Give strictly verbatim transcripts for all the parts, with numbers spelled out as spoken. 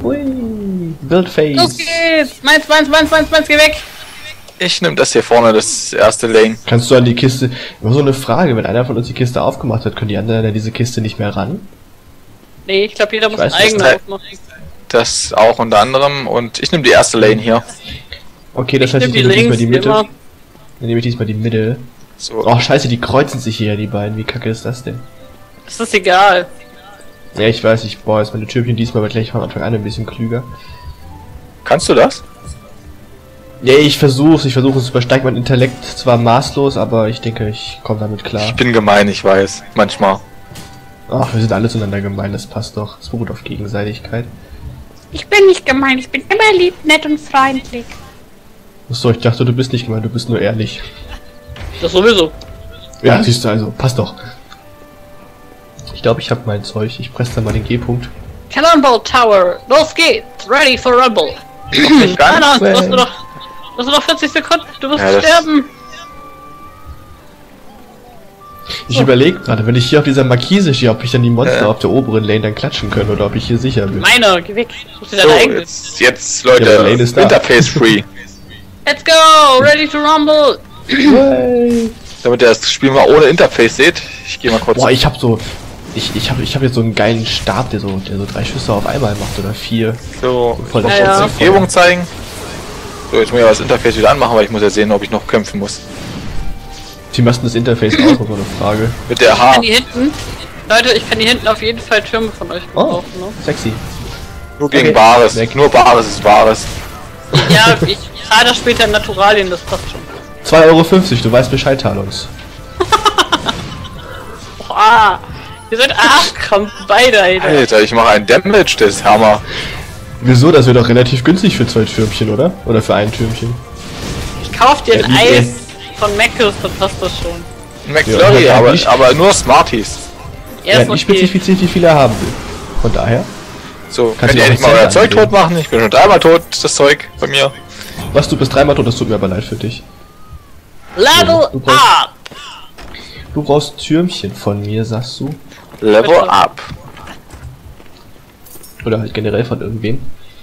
Ui, Bildface. Los geht's! Meins, meins, meins, meins, meins, geh weg! Ich nehme das hier vorne, das erste Lane. Kannst du an die Kiste... Immer so eine Frage, wenn einer von uns die Kiste aufgemacht hat, können die anderen an diese Kiste nicht mehr ran? Nee, ich glaube jeder muss weiß, einen eigenen das- aufmachen. Das auch unter anderem. Und ich nehme die erste Lane hier. Okay, das Ich heißt, ich nehm die nehme diesmal links, die wie Mitte. immer. Dann nehme ich diesmal die Mitte. So. Oh, scheiße, die kreuzen sich hier, die beiden. Wie kacke ist das denn? Das ist egal. Ja, ich weiß, ich baue jetzt meine Türmchen diesmal aber gleich von Anfang an ein bisschen klüger. Kannst du das? Ja, ich versuch's, ich versuche es, übersteigt mein Intellekt zwar maßlos, aber ich denke, ich komme damit klar. Ich bin gemein, ich weiß. Manchmal. Ach, wir sind alle zueinander gemein, das passt doch. Es beruht auf Gegenseitigkeit. Ich bin nicht gemein, ich bin immer lieb, nett und freundlich. Achso, ich dachte, du bist nicht gemein, du bist nur ehrlich. Das sowieso. Ja, siehst du, also, passt doch. Ich glaube, ich habe mein Zeug. Ich presse da mal den G-Punkt. Cannonball Tower, los geht's, ready for rumble. Nicht Nein, ganz. nein, du hast nur noch, du hast nur noch vierzig Sekunden, du wirst Ja, das- sterben. Ich überlege gerade, wenn ich hier auf dieser Markise stehe, ob ich dann die Monster Ja. auf der oberen Lane dann klatschen können oder ob ich hier sicher bin. Meiner, geh weg. Such dir So, deine eigene. jetzt, jetzt Leute, Ja, Lane ist da. Interface free. Let's go, ready to rumble. Hey. Damit ihr das Spiel mal ohne Interface seht. Ich gehe mal kurz. Boah, ich habe so... Ich, ich habe ich hab jetzt so einen geilen Stab, der so, der so drei Schüsse auf einmal macht oder vier. so, Voll ich muss Ja, kurz ja. die Umgebung zeigen. So, jetzt muss ich aber das Interface wieder anmachen, weil ich muss ja sehen, ob ich noch kämpfen muss. Wie machst du das Interface aus, so eine Frage. Mit der Ich H. kann die hinten, Leute, ich kann die hinten auf jeden Fall Türme von euch Oh, gebrauchen, ne? sexy. Nur gegen Okay. Bares. Weg. Nur Bares ist Bares. Ja, ich zahle das später in Naturalien, das passt schon. zwei Euro fünfzig, du weißt Bescheid, Talons. Boah, ihr seid Arschkrampen, beide, Alter. Alter, ich mache einen Damage, das ist Hammer. Wieso? Das wäre doch relativ günstig für zwei Türmchen, oder? Oder für ein Türmchen. Ich kauf dir Ja, ein die- Eis von Mc's, dann passt das schon. McFlurry, Ja, aber, nicht- aber nur Smarties. Er Er hat ist nicht okay. spezifiziert, wie viel er haben will. Von daher. So, Kannst könnt du ihr auch endlich mal einen euer Cent Zeug angeben. tot machen? Ich bin schon dreimal tot, das Zeug bei mir. Was, du bist dreimal tot, das tut mir aber leid für dich. Level Du brauchst- up! Du brauchst Türmchen von mir, sagst du? Level Bitte. up. Oder halt generell von irgendwem.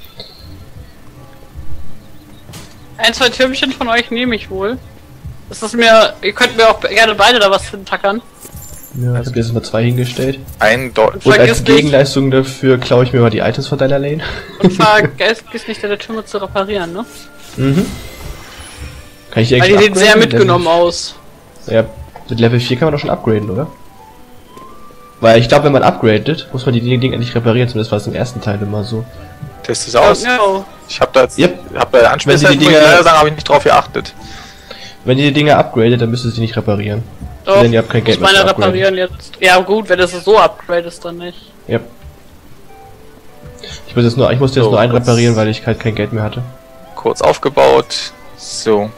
Ein, zwei Türmchen von euch nehme ich wohl. Das ist mir, ihr könnt mir auch gerne beide da was hintackern. Ja, ich hab jetzt mal zwei hingestellt. Ein Deu Und Vergiss als nicht- Gegenleistung dafür klaue ich mir mal die Items von deiner Lane. Und vergiss nicht, deine Türme zu reparieren, ne? Mhm. Kann ich die Weil die eigentlich sehen sehr upgraden? mitgenommen aus. Ja, mit Level vier kann man doch schon upgraden, oder? Weil ich glaube, wenn man upgradet, muss man die Dinge eigentlich reparieren, zumindest war es im ersten Teil immer so. Test es aus. Ja, Ich hab da jetzt, Yep. hab bei der Wenn sie die Anspielzeit, muss ich Dinger- leider sagen, habe ich nicht drauf geachtet. Wenn ihr die Dinge upgradet, dann müsst ihr sie nicht reparieren. doch. Denn ihr habt kein Geld Ich meine mehr zu upgraden. reparieren jetzt. Ja gut, wenn das so upgradest, dann nicht. Ja. Ich muss jetzt nur, ich musste jetzt So, nur einen das- reparieren, weil ich halt kein Geld mehr hatte. Kurz aufgebaut. So.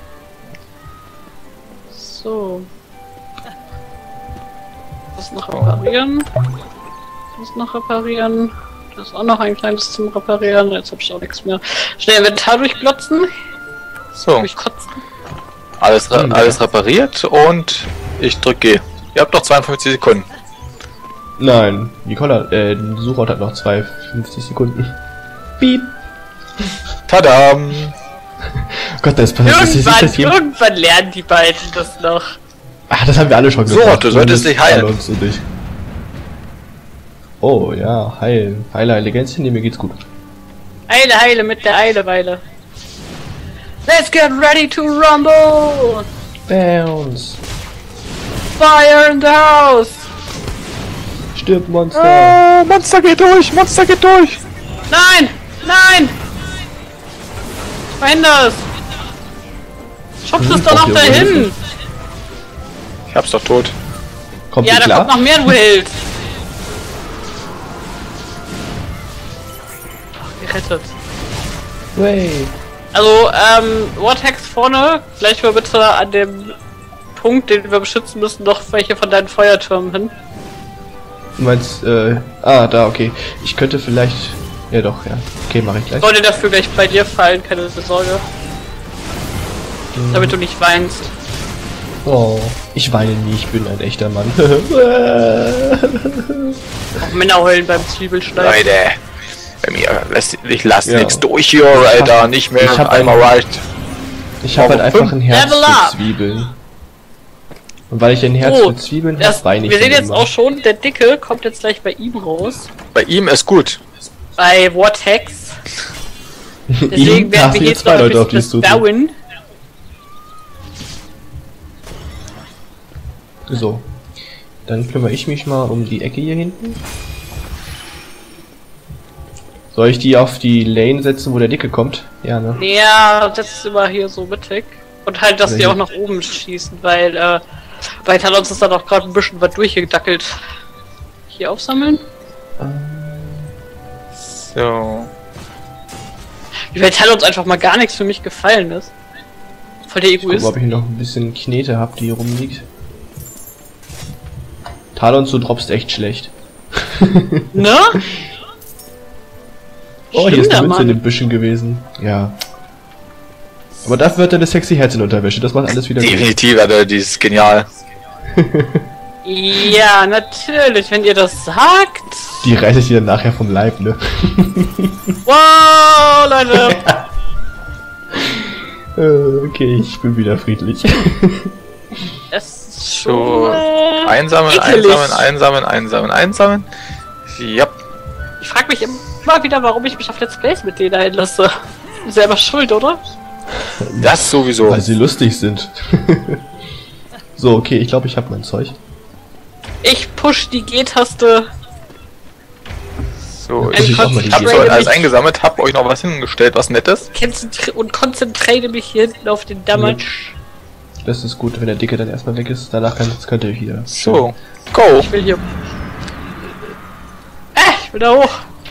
So. Das noch reparieren. Das noch reparieren. Das ist auch noch ein kleines zum Reparieren. Jetzt hab ich auch nichts mehr. Schnell Inventar durchglotzen. So. Durchkotzen. Alles, re alles repariert und ich drück G. Ihr habt noch zweiundfünfzig Sekunden. Nein, Nicole, äh, der Suchort hat noch zweiundfünfzig Sekunden. Piep. Tadam! Gott, das passiert. Das ist Irgendwann, das hier. irgendwann lernen die beiden das noch. Ach, das haben wir alle schon So, gemacht. du solltest dich heilen. Alons und ich. Oh, ja, heilen. Heile, heile Gänschen, nee, mir geht's gut. Eile, heile mit der Eileweile. Let's get ready to rumble! Bounce. Fire in the house! Stirb, Monster. Ah, Monster geht durch! Monster geht durch! Nein! Nein! Verhinder es! Schubst es Hm, doch noch braucht ihr dahin! Hilfe? Ich hab's doch tot. Kommt Ja, ihr da klar? kommt noch mehr Wild! Gerettet. Way. Also, ähm, Vortex vorne, gleich mal bitte an dem Punkt, den wir beschützen müssen, noch welche von deinen Feuertürmen hin. Du meinst, äh, ah, da, okay. Ich könnte vielleicht, ja doch, ja. Okay, mache ich gleich. Sollte dafür gleich bei dir fallen, keine Sorge. Damit du nicht weinst. Oh, ich weine nie, ich bin ein echter Mann. Auch Männer heulen beim Zwiebelschneiden. Leute. Bei mir lässt ich lass Ja. nichts durch hier, Ich Alter, hab- nicht mehr. ich hab Einmal reicht. Ich habe halt Warum einfach fünf? ein Herz Level für up. Zwiebeln. Und weil ich ein Herz So, für Zwiebeln Das, habe, weine ich wir sehen dann jetzt immer. auch schon, der Dicke kommt jetzt gleich bei ihm raus. Bei ihm ist gut. Bei Vortex. Ihm Deswegen werden darf wir hier jetzt zwei noch ein Leute auf bisschen die das zutun. bauen. So. Dann kümmere ich mich mal um die Ecke hier hinten. Soll ich die auf die Lane setzen, wo der Dicke kommt? Ja, ne? Ja, setzt immer hier so mittig. Und halt, dass Oder die hier. auch nach oben schießen, weil äh, bei Talons ist da doch gerade ein bisschen was durchgedackelt. Hier aufsammeln? So. Wie bei Talons einfach mal gar nichts für mich gefallen ist. Voll der Guck mal, Egoist. ob ich noch ein bisschen Knete hab, die hier rumliegt. Talon, du droppst echt schlecht. Ne? Oh, hier ist Stimmt, eine Münze in Mann. den Büschen gewesen. Ja. Aber dafür hat er eine sexy Herz-in-Unterwäsche. Das macht alles wieder gut. Definitiv, Alter, die ist genial. Ja, natürlich, wenn ihr das sagt. Die reiße ich dir dann nachher vom Leib, ne? Wow, Leute. Äh, okay, ich bin wieder friedlich. Es ist So. schon, äh, Einsammeln, ekelig. einsammeln, einsammeln, einsammeln, einsammeln. Ja. Ich frage mich immer wieder, warum ich mich auf Let's Plays mit denen einlasse. Selber schuld, oder? Das sowieso. Weil sie lustig sind. So, okay, ich glaube, ich habe mein Zeug. Ich push die G-Taste. So, Ich ich auch mal die hab Idee. so alles eingesammelt, hab euch noch was hingestellt, was Nettes. Konzentri und konzentriere mich hier hinten auf den Damage. Das ist gut, wenn der Dicke dann erstmal weg ist. Danach kann, könnt ihr wieder. So, go. Ich will hier. Äh, ich will da hoch.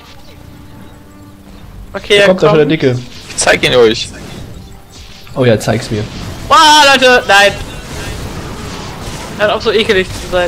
Okay, Da ja, kommt da schon der komm. Dicke. Ich zeig ihn euch. Oh ja, zeig's mir. Wow, Leute, nein. Hört auf so ekelig zu sein.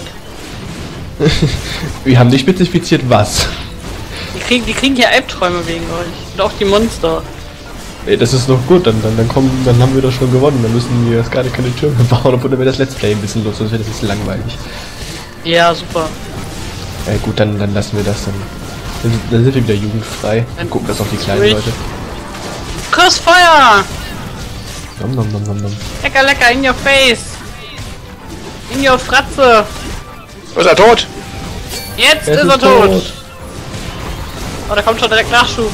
Wir haben nicht spezifiziert, was. Die kriegen, die kriegen hier Albträume wegen euch. Und auch die Monster. Ey, das ist noch gut, dann, dann, dann kommen, dann haben wir doch schon gewonnen. Dann müssen wir erst gar keine Türme bauen, obwohl dann wäre das Let's Play ein bisschen los, sonst wäre das ein bisschen langweilig. Ja, super. Ja gut, dann, dann lassen wir das dann. Dann, dann sind wir wieder jugendfrei. Dann Dann gucken das auch die kleinen durch. Leute. Kussfeuer! Nom, nom, nom, nom, nom. Lecker, lecker, in your face! In your Fratze! Ist er tot? Jetzt Es ist ist er tot! tot. Oh, da kommt schon direkt Nachschub.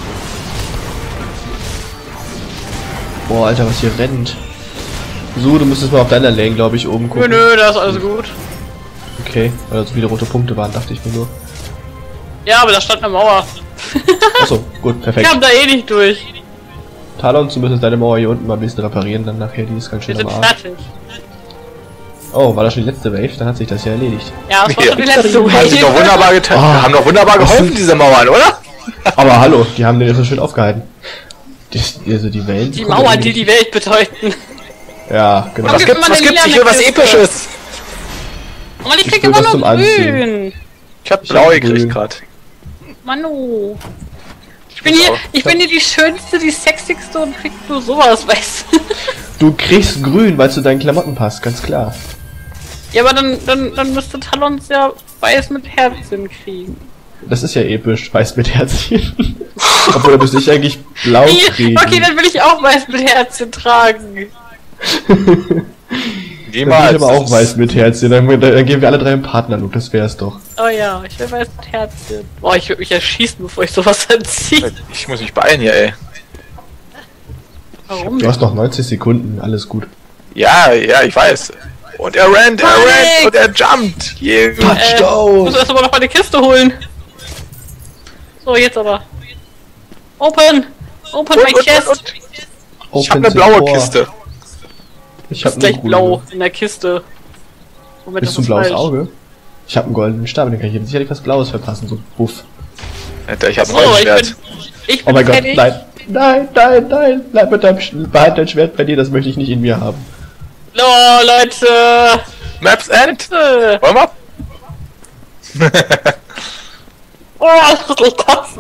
Boah, Alter, was hier rennt. So, du müsstest mal auf deiner Lane, glaube ich, oben Nö, gucken. nö, da ist alles gut. Okay, weil da so viele rote Punkte waren, dachte ich mir nur. Ja, aber da stand eine Mauer. Achso, gut, Ich perfekt. kam da eh nicht durch. Talon, du müsstest deine Mauer hier unten mal ein bisschen reparieren, dann nachher, die ist ganz Wir schön sind am Arsch. fertig. Oh, war das schon die letzte Wave? Dann hat sich das ja erledigt. Ja, das war Ja. schon die letzte Haben sie doch Wave. wunderbar getan. Oh. Haben doch wunderbar geholfen, diese Mauern, oder? Aber hallo, die haben den jetzt so schön aufgehalten. Die, also die Wellen. Die Mauern, die die Welt bedeuten. Ja, genau. Aber Was gib gibt, mal was eine gibt's lilane hier, was Kiste. Episches? Oh Mann, ich Ich krieg will immer was nur zum Anziehen. grün. Ich hab blau Grün. gekriegt grad. Manu. Ich bin hier, ich bin hier die schönste, die sexigste und krieg nur sowas, weißt du? Du kriegst grün, weil zu deinen Klamotten passt, ganz klar. Ja, aber dann, dann, dann müsste Talons ja weiß mit Herzchen kriegen. Das ist ja episch, weiß mit Herzchen. Obwohl, da müsste ich eigentlich blau kriegen. Okay, dann will ich auch weiß mit Herzchen tragen. Dann will ich Niemals. aber auch weiß mit Herzchen. Dann, dann gehen wir alle drei im Partnerlook, das wär's doch. Oh ja, ich will weiß mit Herzchen. Boah, ich würde mich erschießen, bevor ich sowas anziehe. Ich muss mich beeilen hier, ey. Warum? Du hast noch neunzig Sekunden, alles gut. Ja, ja, ich weiß. Und er rennt, er Panik! rennt und er jumpt. Yeah. Äh, ich muss erst aber noch meine Kiste holen. So, jetzt aber. Open! Open my Und, und, chest! und, und. Ich hab Open eine the blaue door. Kiste. Ich hab Ist gleich eine grüne. blau in der Kiste. Moment, Bist du das ein ist blaues falsch. Auge? Ich hab einen goldenen Stab, den kann ich jetzt sicherlich was Blaues verpassen, so buff. Alter, ich hab ein So, ich Holzschwert. bin, ich Oh bin mein Gott, fertig. nein. Nein, nein, nein, bleib mit deinem, Sch- behalt dein Schwert bei dir, das möchte ich nicht in mir haben. No, Leute! Maps End. Äh, Wollen wir? Oh, das will kotzen!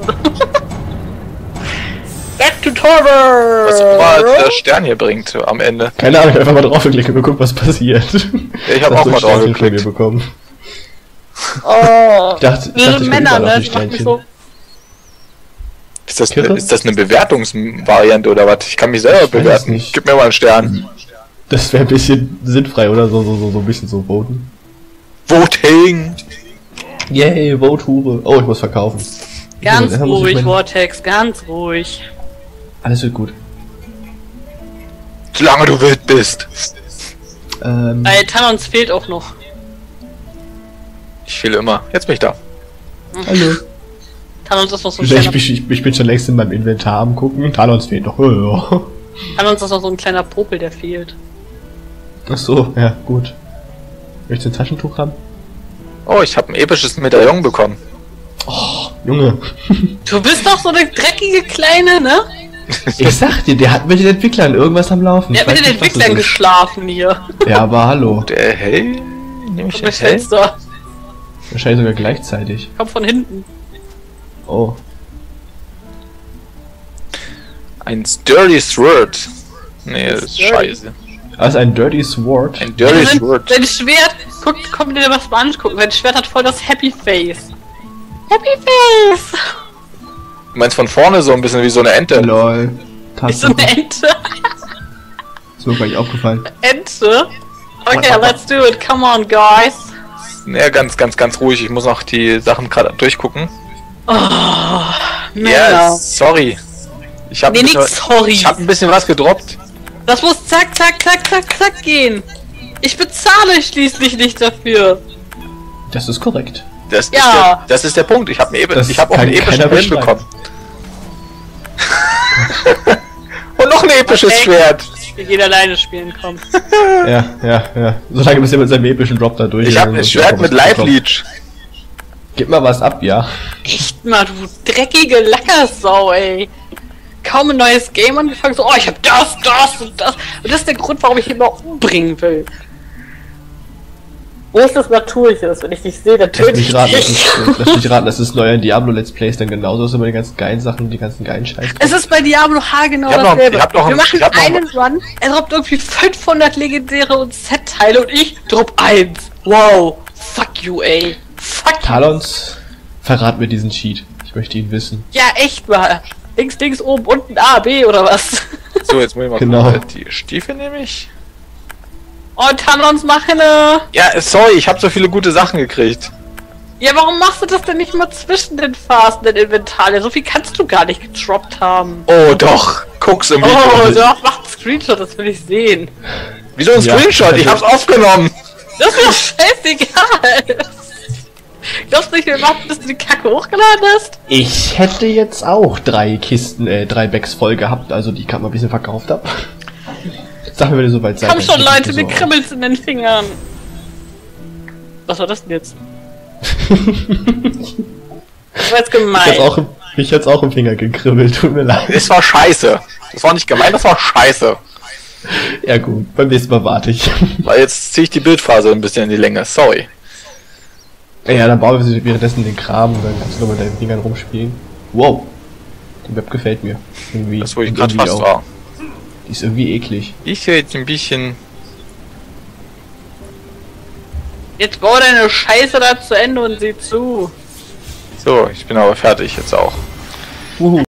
Back to Torber! Was immer der Stern hier bringt am Ende. Keine Ahnung, ich hab einfach mal drauf geklickt und geguckt, was passiert. Ja, ich hab Hast auch du mal ein drauf Sternchen von mir geklickt. bekommen. Oh, Ich dachte, ich diese dachte, ich Männer, Männer, ne? auf die Die machen mich Sternchen. so. Ist das, Kirre? ist das eine Bewertungsvariante oder was? Ich kann mich selber weiß bewerten. nicht. Gib mir mal einen Stern. Das wäre ein bisschen sinnfrei, oder? So, so, so, so ein bisschen so voten. Voting! Yay, Vote Hure. Oh, ich muss verkaufen. Ganz So, dann muss ich ruhig, mein- Vortex, ganz ruhig. Alles wird gut. Solange du wild bist. Ähm, Bei Talons fehlt auch noch. Ich fehle immer. Jetzt bin ich da. hallo. Talons ist noch so ein Ich, kleiner, ich, ich, ich bin schon längst in meinem Inventar am gucken. Talons fehlt noch. Talons ist noch so ein kleiner Popel, der fehlt. Ach so, ja, gut. Möchtest du ein Taschentuch haben? Oh, ich habe ein episches Medaillon bekommen. Junge. Du bist doch so eine dreckige Kleine, ne? Ich sag dir, der hat mit den Entwicklern irgendwas am Laufen. Der Ich hat mit weiß den nicht, was Entwicklern das ist. geschlafen hier. Ja, aber hallo. Der Hell? Nehme ich Auf den das Hell? Fenster. Wahrscheinlich sogar gleichzeitig. Kommt von hinten. Oh. Ein Dirty Sword. Nee, das ist Dirty. scheiße. Also ein Dirty Sword. Ein Dirty sein, Sword. sein Schwert, guck, komm dir das mal angucken. Sein Schwert hat voll das Happy Face. Happy Face! Du meinst von vorne so ein bisschen wie so eine Ente? Lol. Ist so eine Tatsache. Ente. Ist mir gar nicht aufgefallen. Ente? Okay, let's do it. Come on, guys. Ja, ganz, ganz, ganz ruhig. Ich muss noch die Sachen gerade durchgucken. Oh, Ja, Männer. sorry. Ich habe Nee, ein, bisschen- nix sorry. ich hab ein bisschen was gedroppt. Das muss zack, zack, zack, zack, zack gehen. Ich bezahle schließlich nicht dafür. Das ist korrekt. Das, Ja. ist, der, das ist der Punkt. Ich habe Das ich hab auch kann einen epischen keiner Helm bestreiten. bekommen. Und noch ein episches Okay. Schwert. Wir gehen alleine spielen, komm. Ja, ja, ja. Solange bis er mit seinem epischen Drop da durch Ich ist, habe ein sonst Schwert auch mit was Live bekommen. Leech. Gib mal was ab, ja. Echt mal, du dreckige Lackersau, ey. Kaum ein neues Game angefangen, so, oh, ich hab das, das und das. Und das ist der Grund, warum ich ihn immer umbringen will. Wo ist das Natürliches? Wenn ich dich sehe, dann Lass töte mich ich raten, das dich. ist, lass mich raten, das ist neu in Diablo Let's Plays dann genauso, so mit den ganzen geilen Sachen, die ganzen geilen Scheiß. Es ist bei Diablo H genau Ich hab noch- dasselbe. ich hab noch- Wir machen ich hab noch- einen Run, er droppt irgendwie fünfhundert legendäre und Set-Teile und ich drop eins. Wow. Fuck you, ey. Fuck you. Talons, verrat mir diesen Cheat. Ich möchte ihn wissen. Ja, echt mal. Links, links, oben, unten, A, B oder was? So, jetzt muss ich mal Genau. gucken. Die Stiefel nehme ich. Oh, Talons machen eine. Ja, sorry, ich habe so viele gute Sachen gekriegt. Ja, warum machst du das denn nicht mal zwischen den Phasen, den Inventar? So viel kannst du gar nicht gedroppt haben. Oh doch, guck's im Video. Oh, doch, mach einen Screenshot, das will ich sehen. Wieso ein Ja, Screenshot? Ich hab's aufgenommen. Das ist doch scheißegal. Glaubst du nicht, wir warten, bis du die Kacke hochgeladen hast? Ich hätte jetzt auch drei Kisten, äh, drei Bags voll gehabt, also die ich gerade mal ein bisschen verkauft hab. Sag mir, wenn ihr soweit seid. Komm dann schon, schicke ich Leute, dir mir so kribbelt's in den Fingern. Was war das denn jetzt? Das war jetzt Mich gemein. hat's auch, im- mich hat's auch im Finger gekribbelt, tut mir leid. Es war scheiße. Das war nicht gemein, das war scheiße. Ja gut, beim nächsten Mal warte ich. Weil jetzt ziehe ich die Bildphase ein bisschen in die Länge. Sorry. Ja, dann bauen wir währenddessen den Kram und dann kannst du noch mit deinen Fingern rumspielen. Wow. Die Map gefällt mir. Irgendwie. Das, wo ich Und gerade irgendwie fast auch. war. Die ist irgendwie eklig. Ich höre jetzt ein bisschen. Jetzt bau deine Scheiße da zu Ende und sieh zu. So, ich bin aber fertig jetzt auch. Wuhu.